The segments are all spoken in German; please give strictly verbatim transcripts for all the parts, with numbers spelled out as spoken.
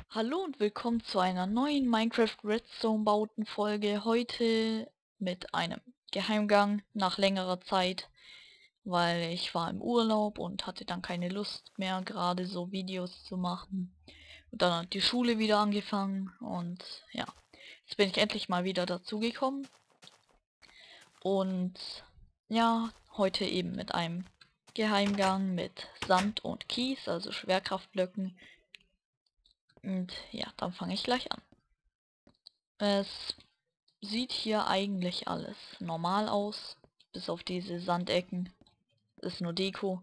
Hallo und willkommen zu einer neuen Minecraft Redstone Bauten Folge. Heute mit einem Geheimgang nach längerer Zeit, weil ich war im Urlaub und hatte dann keine Lust mehr, gerade so Videos zu machen. Und dann hat die Schule wieder angefangen und ja, jetzt bin ich endlich mal wieder dazu gekommen. Und ja, heute eben mit einem Geheimgang mit Sand und Kies, also Schwerkraftblöcken. Und ja, dann fange ich gleich an. Es sieht hier eigentlich alles normal aus, bis auf diese Sandecken. Ist nur Deko.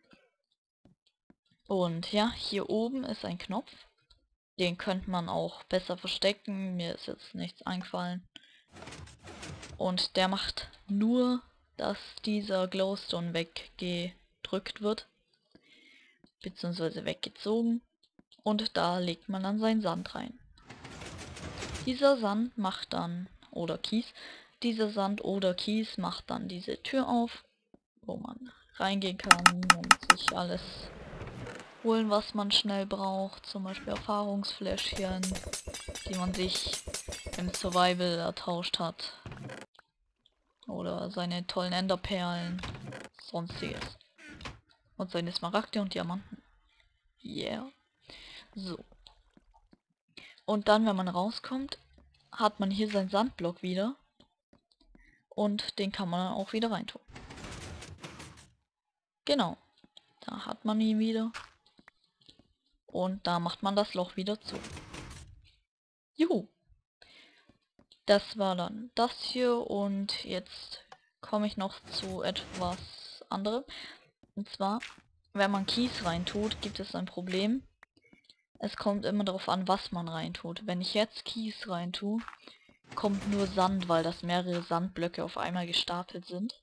Und ja, hier oben ist ein Knopf. Den könnte man auch besser verstecken. Mir ist jetzt nichts eingefallen. Und der macht nur, dass dieser Glowstone weggedrückt wird. Beziehungsweise weggezogen. Und da legt man dann seinen Sand rein. Dieser Sand macht dann, oder Kies, dieser Sand oder Kies macht dann diese Tür auf, wo man reingehen kann und sich alles holen, was man schnell braucht. Zum Beispiel Erfahrungsfläschchen, die man sich im Survival ertauscht hat. Oder seine tollen Enderperlen, sonstiges. Und seine Smaragde und Diamanten. Yeah. So. Und dann, wenn man rauskommt, hat man hier seinen Sandblock wieder. Und den kann man dann auch wieder reintun. Genau. Da hat man ihn wieder. Und da macht man das Loch wieder zu. Juhu. Das war dann das hier und jetzt komme ich noch zu etwas anderem. Und zwar, wenn man Kies reintut, gibt es ein Problem. Es kommt immer darauf an, was man reintut. Wenn ich jetzt Kies reintue, kommt nur Sand, weil das mehrere Sandblöcke auf einmal gestapelt sind.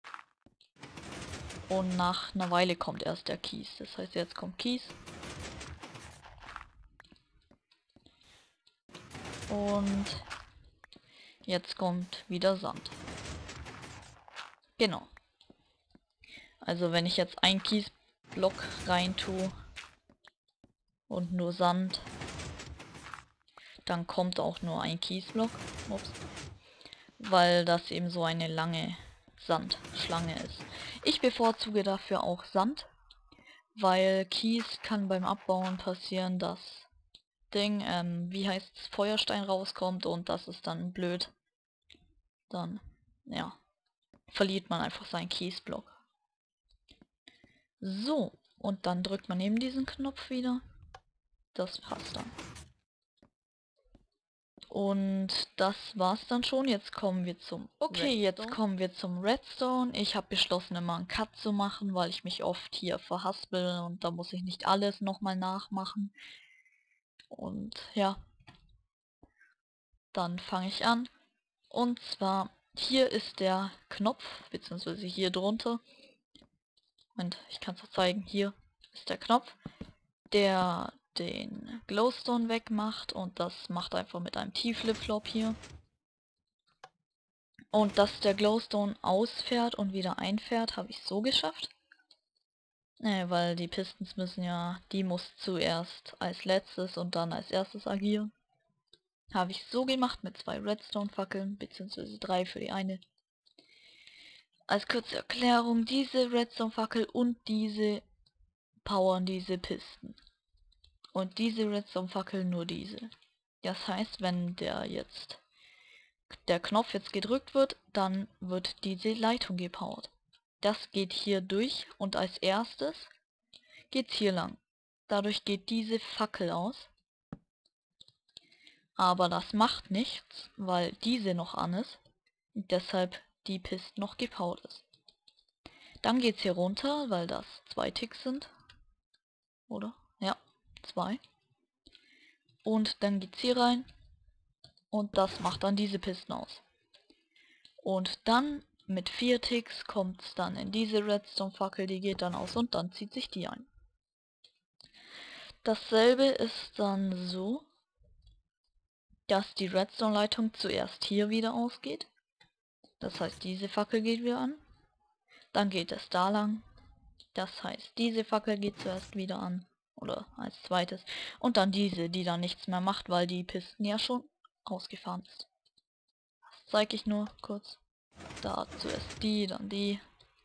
Und nach einer Weile kommt erst der Kies. Das heißt, jetzt kommt Kies. Und jetzt kommt wieder Sand. Genau. Also wenn ich jetzt einen Kiesblock rein tue und nur Sand, dann kommt auch nur ein Kiesblock. Ups. Weil das eben so eine lange Sandschlange ist. Ich bevorzuge dafür auch Sand, weil Kies kann beim Abbauen passieren, dass Ding, ähm, wie heißt es, Feuerstein rauskommt und das ist dann blöd. Dann, ja, verliert man einfach seinen Kiesblock. So, und dann drückt man eben diesen Knopf wieder. Das passt dann. Und das war's dann schon. Jetzt kommen wir zum... Okay, Redstone. Jetzt kommen wir zum Redstone. Ich habe beschlossen, immer einen Cut zu machen, weil ich mich oft hier verhaspel und da muss ich nicht alles nochmal nachmachen. Und ja, dann fange ich an. Und zwar, hier ist der Knopf, beziehungsweise hier drunter. Und ich kann es auch zeigen, hier ist der Knopf, der den Glowstone wegmacht und das macht einfach mit einem T-Flip-Flop hier. Und dass der Glowstone ausfährt und wieder einfährt, habe ich so geschafft. Äh, weil die Pistons müssen ja, die muss zuerst als letztes und dann als erstes agieren. Habe ich so gemacht mit zwei Redstone-Fackeln, beziehungsweise drei für die eine. Als kurze Erklärung, diese Redstone-Fackel und diese powern diese Pisten. Und diese Redstone-Fackel nur diese. Das heißt, wenn der jetzt der Knopf jetzt gedrückt wird, dann wird diese Leitung gepowert. Das geht hier durch und als erstes geht's hier lang. Dadurch geht diese Fackel aus. Aber das macht nichts, weil diese noch an ist. Und deshalb die Piste noch gepowert ist. Dann geht's hier runter, weil das zwei Ticks sind. Oder? Ja, zwei. Und dann geht's hier rein. Und das macht dann diese Pisten aus. Und dann mit vier Ticks kommt es dann in diese Redstone-Fackel, die geht dann aus und dann zieht sich die ein. Dasselbe ist dann so, dass die Redstone-Leitung zuerst hier wieder ausgeht. Das heißt, diese Fackel geht wieder an. Dann geht es da lang. Das heißt, diese Fackel geht zuerst wieder an. Oder als zweites. Und dann diese, die dann nichts mehr macht, weil die Pisten ja schon ausgefahren ist. Das zeige ich nur kurz. Da zuerst die, dann die.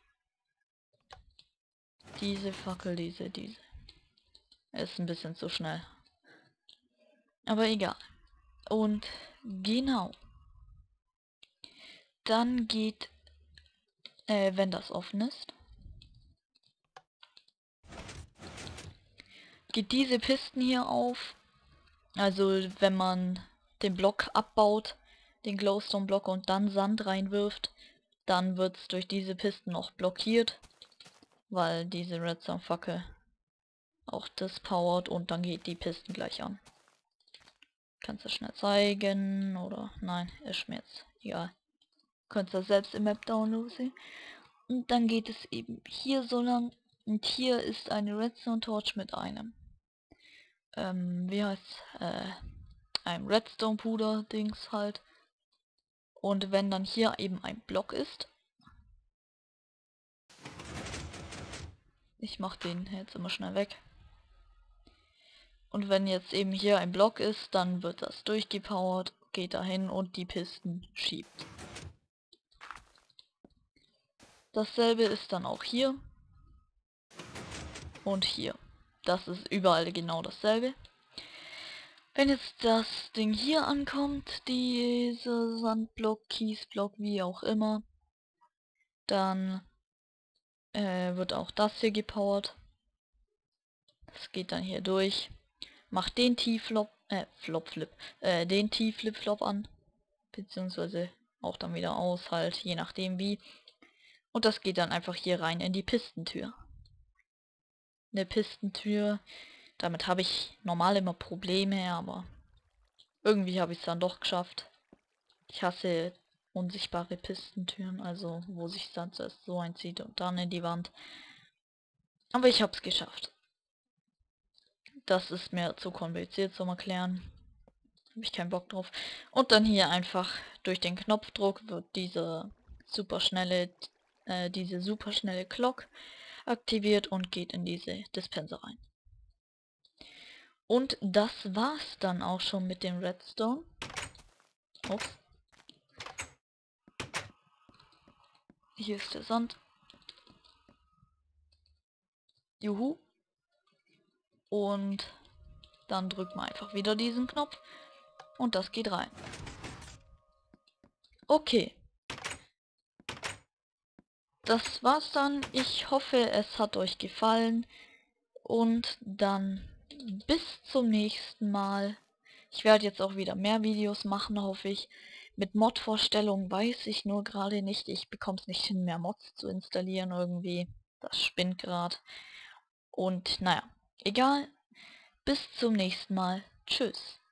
Diese Fackel, diese, diese. Ist ein bisschen zu schnell. Aber egal. Und genau. Dann geht, äh, wenn das offen ist, geht diese Pisten hier auf. Also wenn man den Block abbaut, den Glowstone-Block und dann Sand reinwirft, dann wird es durch diese Pisten noch blockiert, weil diese Redstone-Fackel auch das powert und dann geht die Pisten gleich an. Kannst du schnell zeigen oder nein, ist mir jetzt egal. Könnt ihr selbst im Map Download sehen. Und dann geht es eben hier so lang und hier ist eine Redstone Torch mit einem ähm, wie heißt äh, einem Redstone Puder Dings halt. Und wenn dann hier eben ein Block ist, ich mache den jetzt immer schnell weg. Und wenn jetzt eben hier ein Block ist, dann wird das durchgepowert, geht dahin und die Pisten schiebt. Dasselbe ist dann auch hier und hier. Das ist überall genau dasselbe. Wenn jetzt das Ding hier ankommt, diese Sandblock, Kiesblock, wie auch immer, dann äh, wird auch das hier gepowert. Das geht dann hier durch. Macht den T-Flop, äh, Flop-Flip, äh, den T-Flip-Flop an. Beziehungsweise auch dann wieder aus, halt, je nachdem wie. Und das geht dann einfach hier rein in die Pistentür. Eine Pistentür, damit habe ich normal immer Probleme, aber irgendwie habe ich es dann doch geschafft. Ich hasse unsichtbare Pistentüren, also wo sich dann zuerst so einzieht und dann in die Wand. Aber ich habe es geschafft. Das ist mir zu kompliziert zum Erklären. Habe ich keinen Bock drauf. Und dann hier einfach durch den Knopfdruck wird diese super schnelle, äh, diese super schnelle Glock aktiviert und geht in diese Dispenser rein. Und das war's dann auch schon mit dem Redstone. Ups. Hier ist der Sand. Juhu. Und dann drückt man einfach wieder diesen Knopf. Und das geht rein. Okay. Das war's dann. Ich hoffe, es hat euch gefallen. Und dann bis zum nächsten Mal. Ich werde jetzt auch wieder mehr Videos machen, hoffe ich. Mit Mod-Vorstellungen weiß ich nur gerade nicht. Ich bekomme es nicht hin, mehr Mods zu installieren irgendwie. Das spinnt gerade. Und naja, egal. Bis zum nächsten Mal. Tschüss.